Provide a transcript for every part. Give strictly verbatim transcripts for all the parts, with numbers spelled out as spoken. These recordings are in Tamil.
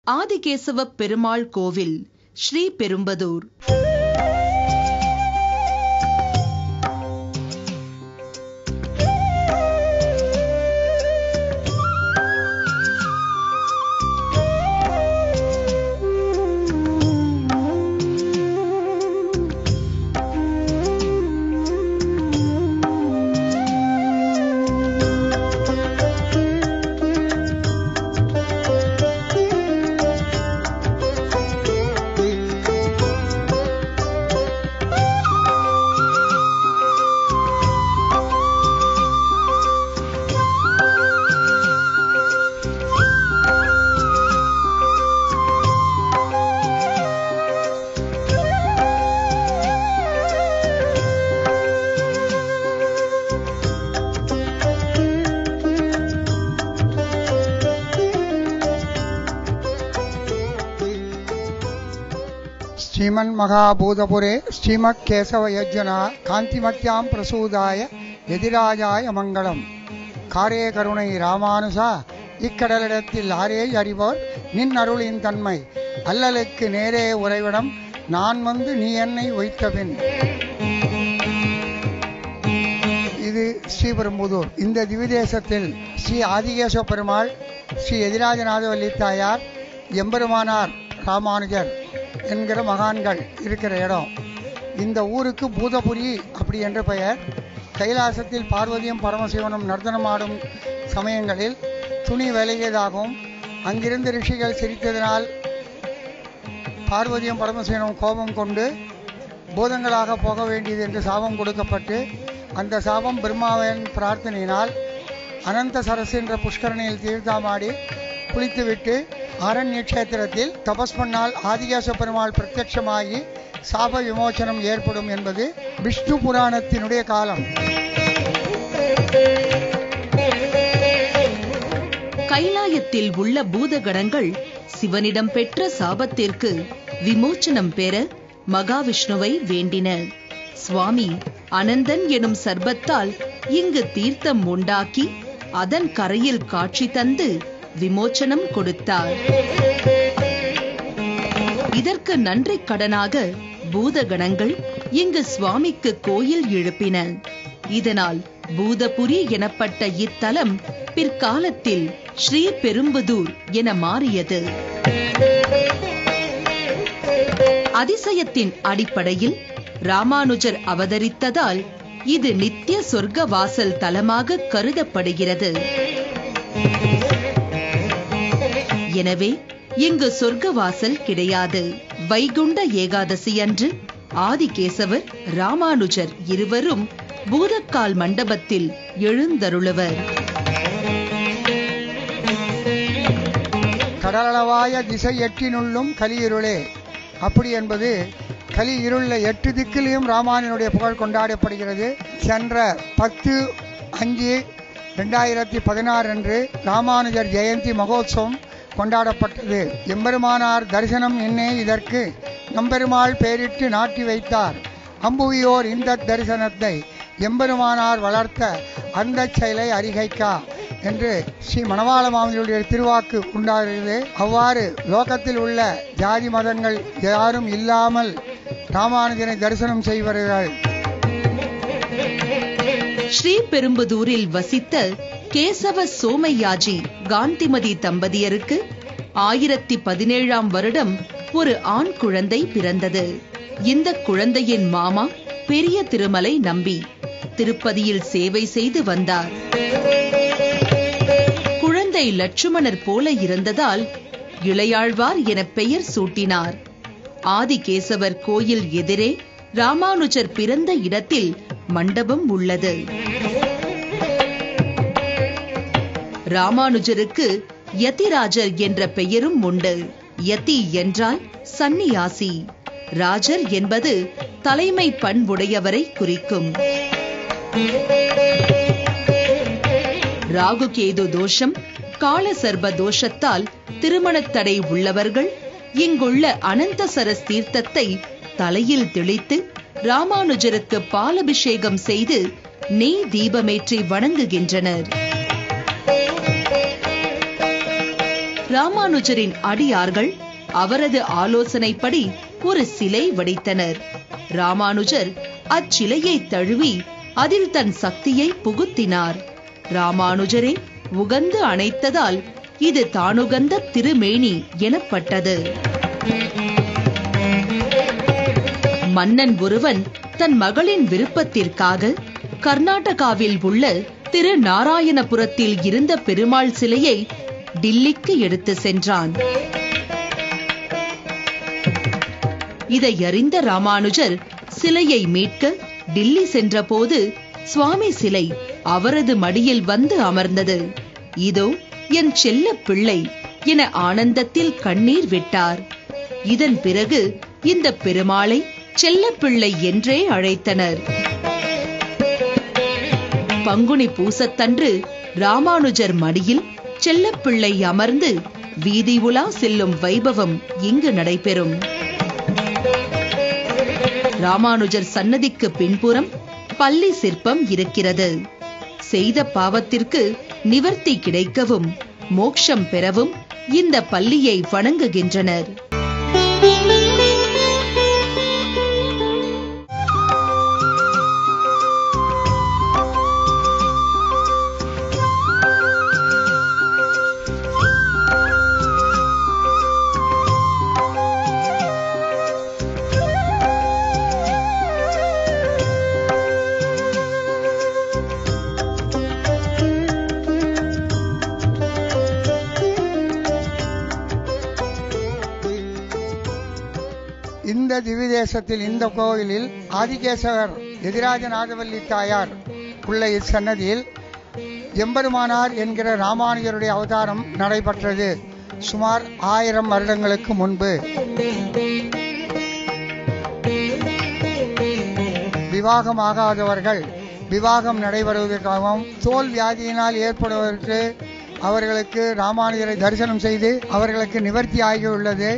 ஆதிகேசவ பெருமாள் கோவில், ஸ்ரீ பெரும்பதூர். श्रीमन् महाभूतपुरे श्रीमत् केशव यज्ञना कांतिमत्यां प्रसूदाय यदिराजाय मंगलम. காரே கருணை ராமானுசா இக்கடலிடத்தில் ஆரே அறிவோர் நின் அருளின் தன்மை அல்லலுக்கு நேரே உறைவிடம் நான் வந்து நீ என்னை வைத்தபின். இது ஸ்ரீபெரும்புதூர். இந்த திவிதேசத்தில் ஸ்ரீ ஆதிகேசவ பெருமாள், ஸ்ரீ எதிராஜநாதவல்லி தாயார், எம்பெருமானார் ராமானுஜர் என்கிற மகான்கள் இருக்கிற இடம். இந்த ஊருக்கு பூதபுரி அப்படி என்ற பெயர். கைலாசத்தில் பார்வதியும் பரமசிவனும் நர்த்தனமாடும் சமயங்களில் துணி விலகியதாகவும் அங்கிருந்து ரிஷிகள் சிரித்ததினால் பார்வதியும் பரமசிவனும் கோபம் கொண்டு பூதங்களாக போக வேண்டியது என்று சாபம் கொடுக்கப்பட்டு, அந்த சாபம் பிரம்மாவின் பிரார்த்தனையினால் அனந்த சரஸ் என்ற புஷ்கரணியில் தீர்த்தமாடி குளித்துவிட்டு ஆரண்ய கஷேத்திரத்தில் தபஸ் பண்ணால் ஆதிகேசவ பெருமாள் பிரத்யட்சமாகி சாப விமோசனம் ஏற்படும் என்பது விஷ்ணு புராணத்தினுடைய காலம். கைலாயத்தில் உள்ள பூதகணங்கள் சிவனிடம் பெற்ற சாபத்திற்கு விமோச்சனம் பெற மகாவிஷ்ணுவை வேண்டின. சுவாமி அனந்தன் எனும் சர்பத்தால் இங்கு தீர்த்தம் உண்டாக்கி அதன் கரையில் காட்சி தந்து விமோச்சனம் கொடுத்தார். இதற்கு நன்றி கடனாக பூதகணங்கள் இங்கு சுவாமிக்கு கோயில் எழுப்பின. இதனால் பூதபுரி எனப்பட்ட இத்தலம் பிற்காலத்தில் ஸ்ரீ பெரும்பதூர் என மாறியது. அதிசயத்தின் அடிப்படையில் ராமானுஜர் அவதரித்ததால் இது நித்திய சொர்க்க வாசல் தலமாக கருதப்படுகிறது. எனவே இங்கு சொர்க்கவாசல் கிடையாது. வைகுண்ட ஏகாதசி அன்று ஆதிகேசவர், ராமானுஜர் இருவரும் பூதக்கால் மண்டபத்தில் எழுந்தருளுவர். கடலளவாய திசை எட்டினுள்ளும் கலியிருளே அப்படி என்பது, கலி இருள எட்டு திக்கிலையும் ராமானுஜனுடைய புகழ் கொண்டாடப்படுகிறது. சென்ற பத்து அஞ்சு ரெண்டாயிரத்தி பதினாறு அன்று ராமானுஜர் ஜெயந்தி மகோத்சவம் கொண்டாடப்பட்டது. எம்பெருமானார் தரிசனம் என்னே இதற்கு நம்பெருமாள் பெயரிட்டு நாட்டி வைத்தார். அம்புவியோர் இந்த தரிசனத்தை எம்பெருமானார் வளர்த்த அந்த செயலை அறிகைக்கா என்று ஸ்ரீ மணவாள மாமனியுடைய திருவாக்கு உண்டாகிறது. அவ்வாறு லோகத்தில் உள்ள ஜாதி மதங்கள் யாரும் இல்லாமல் ராமானுஜனை தரிசனம் செய்வார்கள். ஸ்ரீ பெரும்பதூரில் வசித்த கேசவ சோமையாஜி காந்திமதி தம்பதியருக்கு ஆயிரத்தி பதினேழாம் வருடம் ஒரு ஆண் குழந்தை பிறந்தது. இந்த குழந்தையின் மாமா பெரிய திருமலை நம்பி திருப்பதியில் சேவை செய்து வந்தார். குழந்தை லட்சுமணர் போல இருந்ததால் இளையாழ்வார் என பெயர் சூட்டினார். ஆதிகேசவர் கோயில் எதிரே ராமானுஜர் பிறந்த இடத்தில் மண்டபம் உள்ளது. ராமானுஜருக்கு யதிராஜர் என்ற பெயரும் உண்டு. யதி என்றால் சந்நியாசி, ராஜர் என்பது தலைமை பண்புடையவரை குறிக்கும். ராகுகேது தோஷம், காலசர்ப தோஷத்தால் திருமணத்தடை உள்ளவர்கள் இங்குள்ள அனந்தசரஸ் தீர்த்தத்தை தலையில் தெளித்து ராமானுஜருக்கு பாலபிஷேகம் செய்து நெய் தீபமேற்றி வணங்குகின்றனர். ராமானுஜரின் அடியார்கள் அவரது ஆலோசனைப்படி ஒரு சிலை வடித்தனர். ராமானுஜர் அச்சிலையை தழுவி அதில் தன் சக்தியை புகுத்தினார். ராமானுஜரே உகந்து அணைத்ததால் இது தானுகந்த திருமேனி எனப்பட்டது. மன்னன் ஒருவன் தன் மகளின் விருப்பத்திற்காக கர்நாடகாவில் உள்ள திரு நாராயணபுரத்தில் இருந்த பெருமாள் சிலையை டில்லிக்கு எடுத்து சென்றான். இதை அறிந்த ராமானுஜர் சிலையை மீட்க டில்லி சென்றபோது சுவாமி சிலை அவரது மடியில் வந்து அமர்ந்தது. இதோ என் செல்ல பிள்ளை என ஆனந்தத்தில் கண்ணீர் விட்டார். இதன் பிறகு இந்த பெருமாளை செல்ல பிள்ளை என்றே அழைத்தனர். பங்குனி பூசத்தன்று ராமானுஜர் மடியில் செல்லப்பிள்ளை அமர்ந்து வீதி உலா செல்லும் வைபவம் இங்கு நடைபெறும். ராமானுஜர் சன்னதிக்கு பின்புறம் பள்ளி சிற்பம் இருக்கிறது. செய்த பாவத்திற்கு நிவர்த்தி கிடைக்கவும் மோட்சம் பெறவும் இந்த பள்ளியை வணங்குகின்றனர். இந்த திவ்யதேசத்தில் இந்த கோவிலில் ஆதிகேசவர் எதிராஜ நாகவல்லி தாயார் உள்ள இச்சன்னதியில் எம்பெருமானார் என்கிற ராமானுஜருடைய அவதாரம் நடைபெற்றது. சுமார் ஆயிரம் வருடங்களுக்கு முன்பு விவாகமாகாதவர்கள் விவாகம் நடைபெறுவதற்காகவும் தோல் வியாதியினால் ஏற்படுவதற்கு அவர்களுக்கு ராமானுஜரை தரிசனம் செய்து அவர்களுக்கு நிவர்த்தி ஆகியுள்ளது.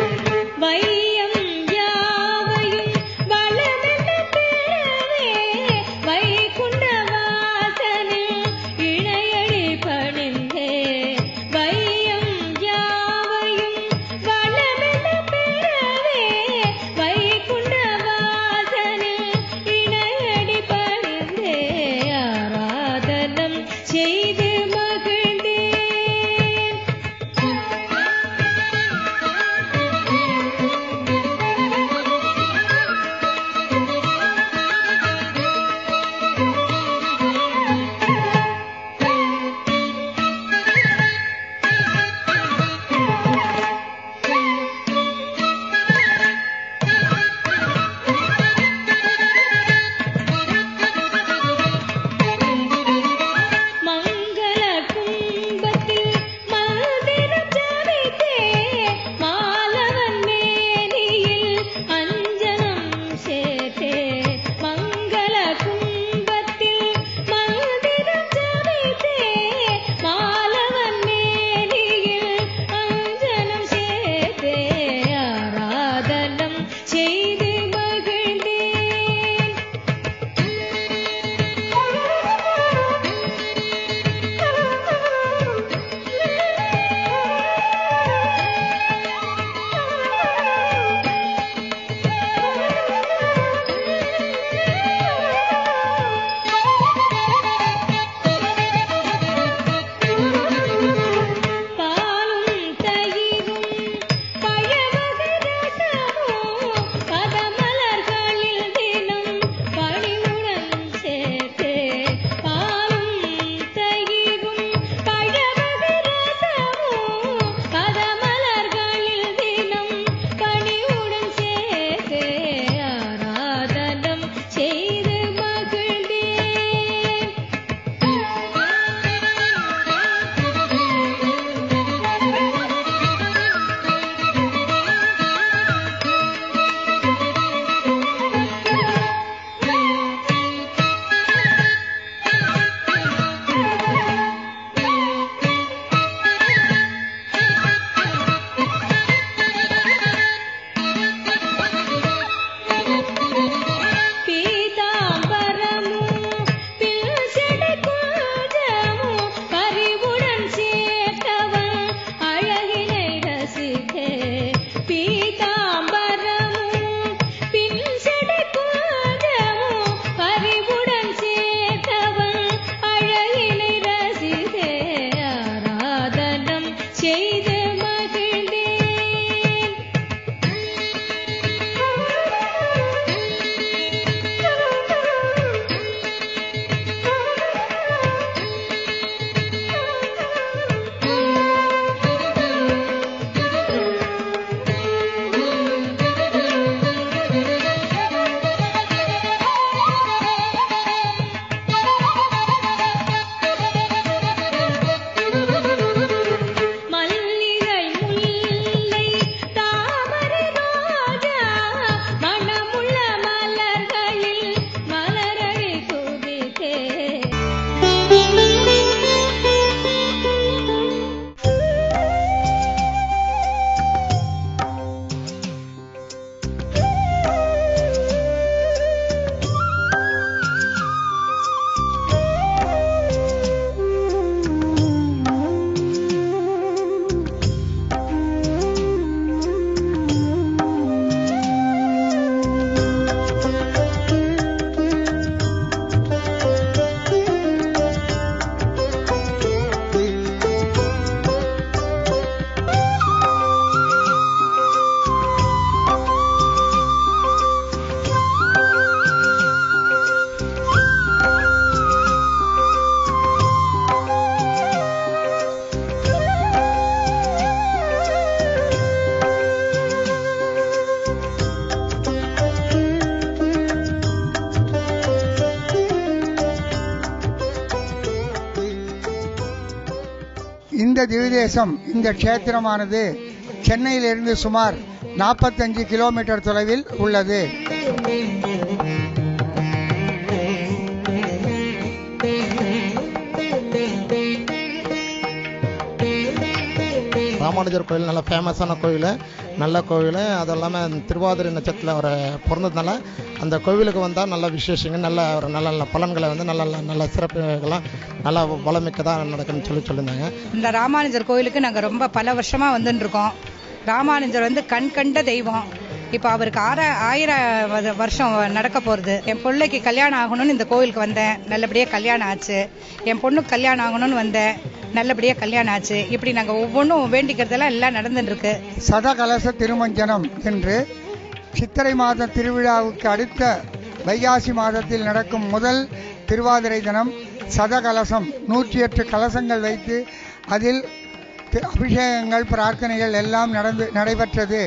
வையம் யாவையும் வளமென பெறவே இந்த திவ்யதேசம், இந்த க்ஷேத்திரமானது சென்னையிலிருந்து சுமார் நாற்பத்தஞ்சு கிலோமீட்டர் தொலைவில் உள்ளது. ராமானுஜர் கோயில் நல்ல ஃபேமஸான கோயில், நல்ல கோவில். அது இல்லாமல் திருவாதிரை நட்சத்திரத்தில் ஒரு பிறந்ததுனால அந்த கோவிலுக்கு வந்தால் நல்ல விசேஷங்கள், நல்ல ஒரு நல்ல நல்ல பலன்களை வந்து நல்ல நல்ல சிறப்புகள்லாம் நல்லா வளமிக்கதாக நடக்குன்னு சொல்லி சொல்லியிருந்தாங்க. இந்த ராமானுஜர் கோயிலுக்கு நாங்கள் ரொம்ப பல வருஷமாக வந்துட்டு இருக்கோம். ராமானுஜர் வந்து கண் கண்ட தெய்வம். இப்போ அவருக்கு ஆற ஆயிரம் வருஷம் நடக்க போகிறது. என் பிள்ளைக்கு கல்யாணம் ஆகணும்னு இந்த கோவிலுக்கு வந்தேன், நல்லபடியாக கல்யாணம் ஆச்சு. என் பொண்ணுக்கு கல்யாணம் ஆகணும்னு வந்தேன், நல்லபடியாக கல்யாணம் ஆச்சு. இப்படி நாங்கள் ஒவ்வொன்றும் வேண்டிக்கிறதெல்லாம் எல்லாம் நடந்துட்டு இருக்கு. சதகலச திருமஞ்சனம் என்று சித்திரை மாத திருவிழாவுக்கு அடுத்த வைகாசி மாதத்தில் நடக்கும் முதல் திருவாதிரை தினம் சதகலசம், நூற்றி எட்டு கலசங்கள் வைத்து அதில் அபிஷேகங்கள், பிரார்த்தனைகள் எல்லாம் நடந்து நடைபெற்றது.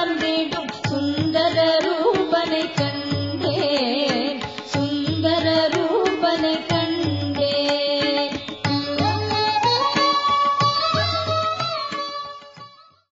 சுந்தர